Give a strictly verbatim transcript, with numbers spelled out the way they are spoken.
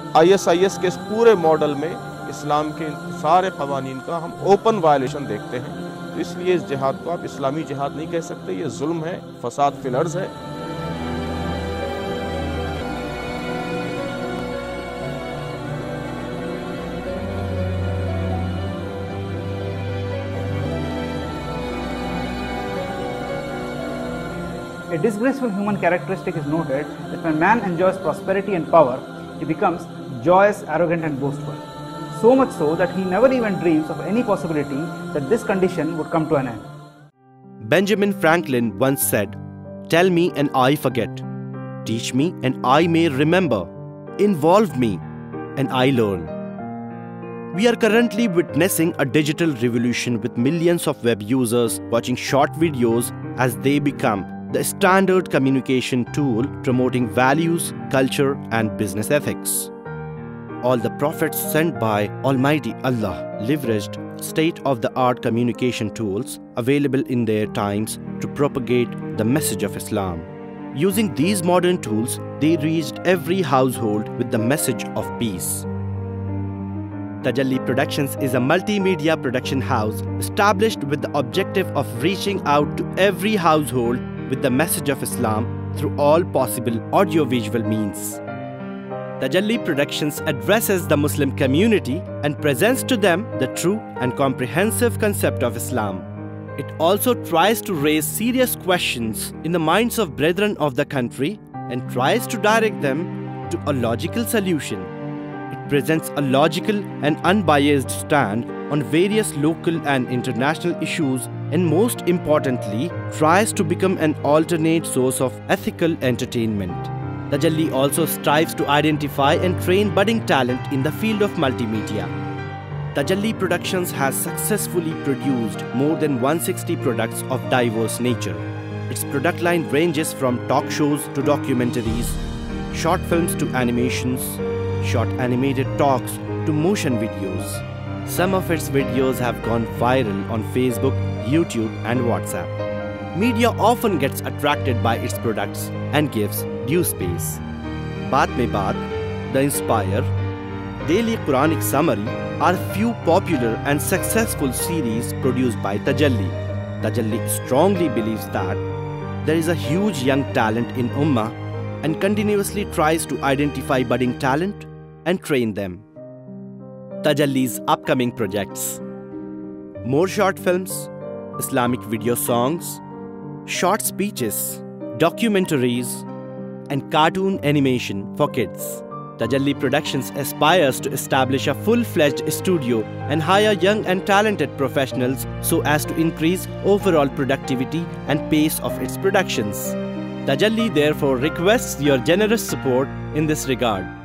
I S I S के इस पूरे मॉडल में इस्लाम के सारे क़वानीन का हम ओपन वायलेशन देखते हैं। तो इसलिए इस जिहाद को आप इस्लामी जिहाद नहीं कह सकते, ये जुल्म है, फसाद फिल अर्ज़ है। A disgraceful human characteristic is noted that when man enjoys prosperity and power, he becomes joyous, arrogant and boastful. So much so that he never even dreams of any possibility that this condition would come to an end. Benjamin Franklin once said, "Tell me and I forget. Teach me and I may remember. Involve me and I learn." We are currently witnessing a digital revolution with millions of web users watching short videos as they become the standard communication tool promoting values, culture, and business ethics. All the prophets sent by Almighty Allah leveraged state-of-the-art communication tools available in their times to propagate the message of Islam. Using these modern tools, they reached every household with the message of peace. Tajalli Productions is a multimedia production house established with the objective of reaching out to every household with the message of Islam through all possible audiovisual means. Tajalli Productions addresses the Muslim community and presents to them the true and comprehensive concept of Islam. It also tries to raise serious questions in the minds of brethren of the country and tries to direct them to a logical solution. It presents a logical and unbiased stand on various local and international issues, and most importantly, tries to become an alternate source of ethical entertainment. Tajalli also strives to identify and train budding talent in the field of multimedia. Tajalli Productions has successfully produced more than one hundred sixty products of diverse nature. Its product line ranges from talk shows to documentaries, short films to animations, short animated talks to motion videos. Some of its videos have gone viral on Facebook, YouTube and WhatsApp. Media often gets attracted by its products and gives due space. Baat Mein Baat, The Inspire, Daily Quranic Summary are few popular and successful series produced by Tajalli. Tajalli strongly believes that there is a huge young talent in Ummah and continuously tries to identify budding talent and train them. Tajalli's upcoming projects: more short films, Islamic video songs, short speeches, documentaries, and cartoon animation for kids. Tajalli Productions aspires to establish a full-fledged studio and hire young and talented professionals so as to increase overall productivity and pace of its productions. Tajalli therefore requests your generous support in this regard.